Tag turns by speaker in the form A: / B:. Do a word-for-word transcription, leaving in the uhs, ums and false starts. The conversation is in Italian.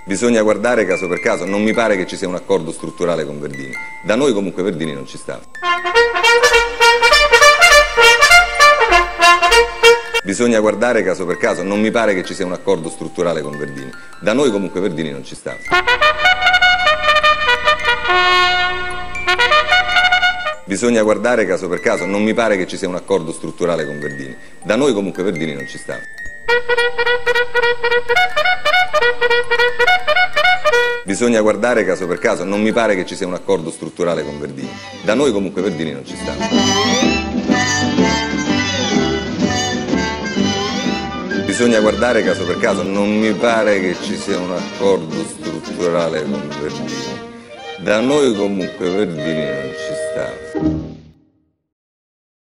A: Bisogna guardare caso per caso, non mi pare che ci sia un accordo strutturale con Verdini. Da noi comunque Verdini non ci sta. Bisogna guardare caso per caso, non mi pare che ci sia un accordo strutturale con Verdini. Da noi comunque Verdini non ci sta. Bisogna guardare caso per caso, non mi pare che ci sia un accordo strutturale con Verdini. Da noi comunque Verdini non ci sta. Bisogna guardare caso per caso, non mi pare che ci sia un accordo strutturale con Verdini. Da noi comunque Verdini non ci sta. Bisogna guardare caso per caso, non mi pare che ci sia un accordo strutturale con Verdini. Da noi comunque Verdini non ci sta.